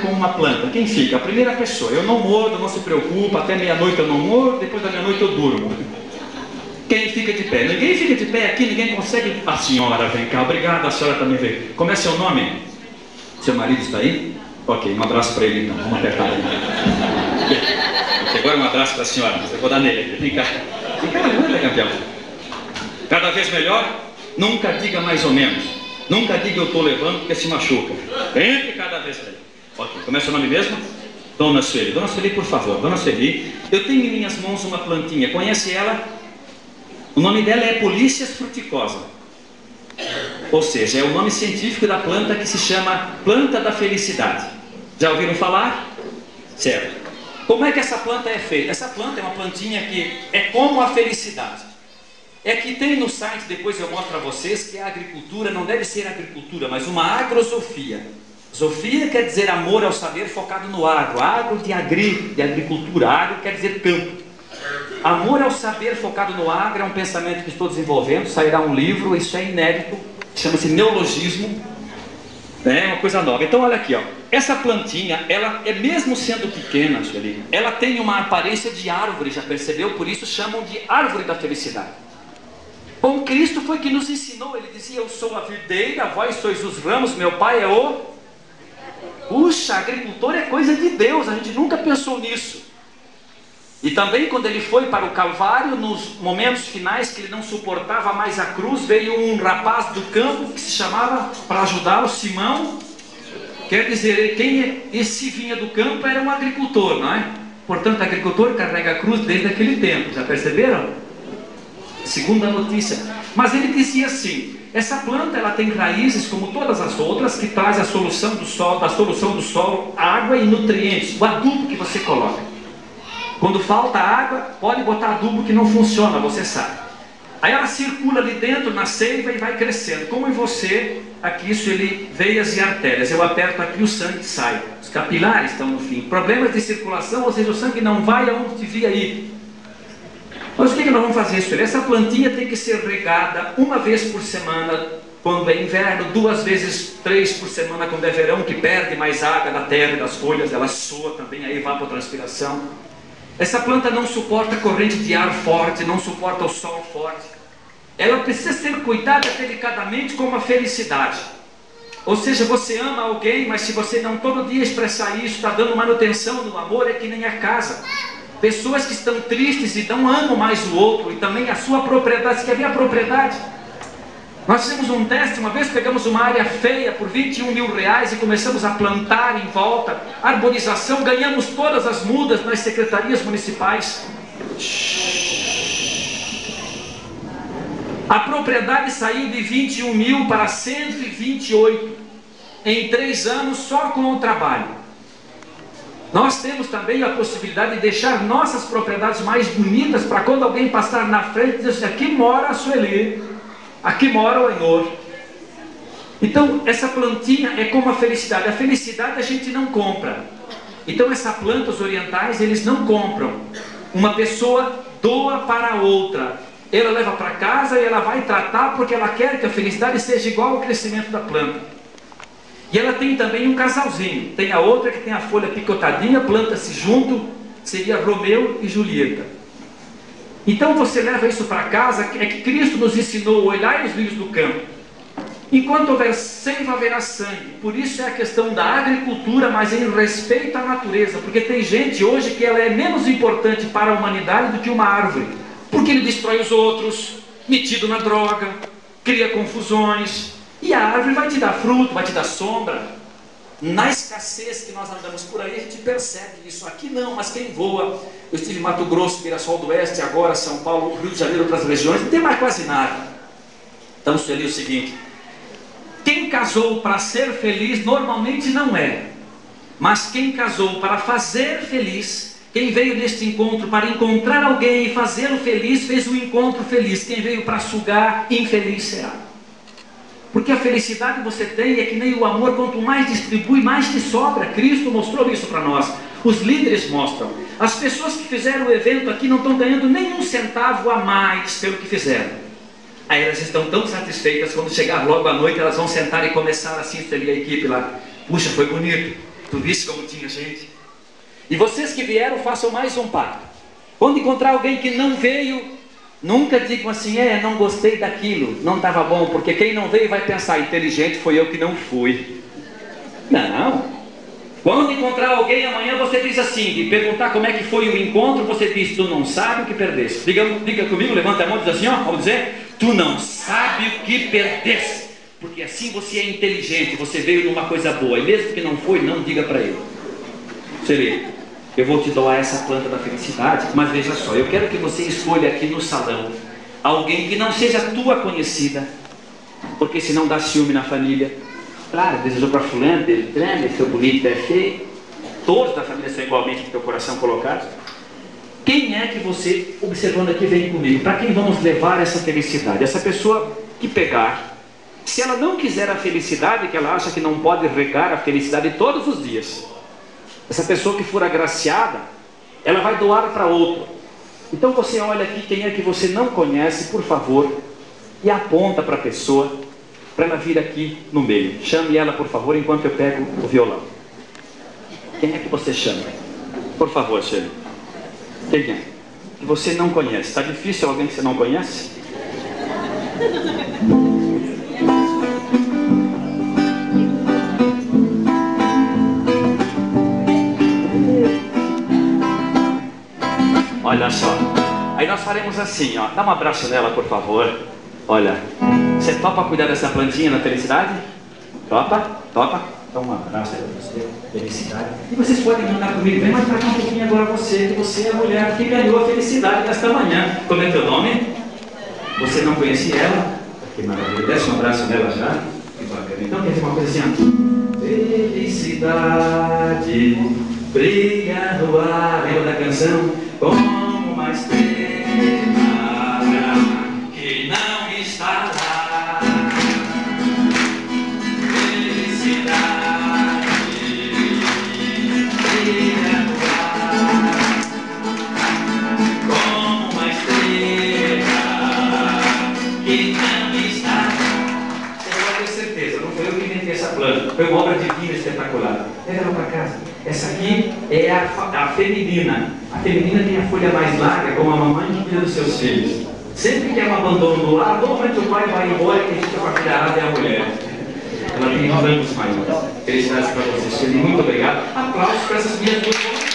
com uma planta? Quem fica? A primeira pessoa. Eu não mordo, não se preocupa, até meia-noite eu não mordo, depois da meia-noite eu durmo. Quem fica de pé? Ninguém fica de pé aqui, ninguém consegue. A senhora vem cá, obrigado, a senhora também veio. Como é seu nome? Seu marido está aí? Ok, um abraço para ele então, vamos apertar ele. Agora um abraço para a senhora, eu vou dar nele aqui, vem cá. Vem cá, anda, campeão. Cada vez melhor, nunca diga mais ou menos. Nunca diga eu estou levando porque se machuca. Entre cada vez melhor. Ok, como é seu nome mesmo? Dona Sueli. Dona Sueli, por favor, Dona Sueli, eu tenho em minhas mãos uma plantinha, conhece ela? O nome dela é Polícias fruticosa. Ou seja, é o nome científico da planta que se chama planta da felicidade. Já ouviram falar? Certo. Como é que essa planta é feita? Essa planta é uma plantinha que é como a felicidade. É que tem no site, depois eu mostro para vocês, que a agricultura não deve ser agricultura, mas uma agrosofia. Sofia quer dizer amor ao saber focado no agro. Agro de agricultura. Agro quer dizer campo. Amor ao saber focado no agro é um pensamento que estou desenvolvendo. Sairá um livro, isso é inédito. Chama-se neologismo. É uma coisa nova. Então olha aqui, ó. Essa plantinha, ela é mesmo sendo pequena, Sueli, ela tem uma aparência de árvore, já percebeu? Por isso chamam de árvore da felicidade. Bom, Cristo foi que nos ensinou. Ele dizia, eu sou a videira, vós sois os ramos, meu pai é o... Puxa, agricultor é coisa de Deus, a gente nunca pensou nisso. E também quando ele foi para o Calvário, nos momentos finais que ele não suportava mais a cruz, veio um rapaz do campo que se chamava, para ajudá-lo, Simão. Quer dizer, esse vinha do campo era um agricultor, não é? Portanto, agricultor carrega a cruz desde aquele tempo, já perceberam? Segunda notícia. Mas ele dizia assim, essa planta ela tem raízes como todas as outras, que traz a solução do sol, da solução do solo, água e nutrientes, o adubo que você coloca. Quando falta água, pode botar adubo que não funciona, você sabe. Aí ela circula ali dentro na seiva e vai crescendo. Como em você, aqui isso ele, veias e artérias. Eu aperto aqui, o sangue sai. Os capilares estão no fim. Problemas de circulação, ou seja, o sangue não vai aonde devia ir. Mas o que nós vamos fazer, Sueli? Essa plantinha tem que ser regada uma vez por semana, quando é inverno, 2 vezes 3 por semana, quando é verão, que perde mais água da terra e das folhas, ela soa também, aí evapotranspiração. Essa planta não suporta corrente de ar forte, não suporta o sol forte. Ela precisa ser cuidada delicadamente como a felicidade. Ou seja, você ama alguém, mas se você não todo dia expressar isso, está dando manutenção no amor, é que nem a casa. Pessoas que estão tristes e não amam mais o outro, e também a sua propriedade. Você quer ver a propriedade? Nós fizemos um teste, uma vez pegamos uma área feia por R$21 mil e começamos a plantar em volta, arborização, ganhamos todas as mudas nas secretarias municipais. A propriedade saiu de 21 mil para 128 em 3 anos só com o trabalho. Nós temos também a possibilidade de deixar nossas propriedades mais bonitas para quando alguém passar na frente e dizer assim, aqui mora a Sueli, aqui mora o Enor. Então essa plantinha é como a felicidade. A felicidade a gente não compra. Então essa planta, os orientais, eles não compram. Uma pessoa doa para a outra. Ela leva para casa e ela vai tratar porque ela quer que a felicidade seja igual ao crescimento da planta. E ela tem também um casalzinho. Tem a outra que tem a folha picotadinha, planta-se junto, seria Romeu e Julieta. Então você leva isso para casa, é que Cristo nos ensinou, olhai os lírios do campo. Enquanto houver seiva, haverá sangue. Por isso é a questão da agricultura, mas em respeito à natureza. Porque tem gente hoje que ela é menos importante para a humanidade do que uma árvore. Porque ele destrói os outros, metido na droga, cria confusões. E a árvore vai te dar fruto, vai te dar sombra. Na escassez que nós andamos por aí, a gente percebe isso. Aqui não, mas quem voa? Eu estive em Mato Grosso, Mirassol do Oeste, agora São Paulo, Rio de Janeiro, outras regiões, não tem mais quase nada. Então, Sueli, o seguinte, quem casou para ser feliz, normalmente não é. Mas quem casou para fazer feliz, quem veio neste encontro para encontrar alguém e fazê-lo feliz, fez um encontro feliz. Quem veio para sugar, infeliz será. Porque a felicidade você tem é que nem o amor, quanto mais distribui, mais te sobra. Cristo mostrou isso para nós. Os líderes mostram. As pessoas que fizeram o evento aqui não estão ganhando nenhum centavo a mais pelo que fizeram. Aí elas estão tão satisfeitas, quando chegar logo à noite, elas vão sentar e começar assim, a equipe lá. Puxa, foi bonito. Tu viste como tinha gente? E vocês que vieram, façam mais um pacto. Quando encontrar alguém que não veio, nunca digam assim, não gostei daquilo, não estava bom, porque quem não veio vai pensar, inteligente foi eu que não fui. Não. Quando encontrar alguém amanhã, você diz assim, e perguntar como é que foi o encontro, você diz, tu não sabe o que perdeste. Diga comigo, levanta a mão e diz assim, vamos dizer, tu não sabe o que perdeste. Porque assim você é inteligente, você veio numa coisa boa, e mesmo que não foi, não diga para ele. Seria, eu vou te doar essa planta da felicidade, mas veja só, eu quero que você escolha aqui no salão, alguém que não seja tua conhecida, porque senão dá ciúme na família. Claro, desejou para fulano, beltrano, é seu bonito, é feio. Todos da família são igualmente com teu coração colocado. Quem é que você, observando aqui, vem comigo? Para quem vamos levar essa felicidade? Essa pessoa que pegar, se ela não quiser a felicidade, que ela acha que não pode regar a felicidade todos os dias, essa pessoa que for agraciada, ela vai doar para outro. Então você olha aqui quem é que você não conhece, por favor, e aponta para a pessoa, para ela vir aqui no meio. Chame ela, por favor, enquanto eu pego o violão. Quem é que você chama? Por favor, chame. Quem é? Que você não conhece. Está difícil alguém que você não conhece? Olha só. Aí nós faremos assim, dá um abraço nela, por favor. Olha, você topa cuidar dessa plantinha na felicidade? Topa? Topa? Então um abraço para você, felicidade. E vocês podem mandar comigo, vem mais para cá um pouquinho agora você, que você é a mulher que ganhou a felicidade desta manhã. Como é teu nome? Você não conhecia ela? Que maravilha, desce um abraço nela já. Que bacana. Então quer dizer uma coisa assim, felicidade brilha no ar. Lembra da canção? Como uma estrela que não está lá. Felicidade brilha no ar como uma estrela que não está lá. Você pode ter certeza, não foi eu que inventei essa planta, foi uma obra divina espetacular. Leva ela para casa. Essa aqui é a feminina. A feminina tem a folha mais larga, como a mamãe que cuida dos seus filhos. Sempre que há um abandono do lar, normalmente o pai vai embora e quem fica com a filharada é a mulher. Ela tem 9 anos maiores. Felicidades para vocês. Muito obrigado. Aplausos para essas minhas duas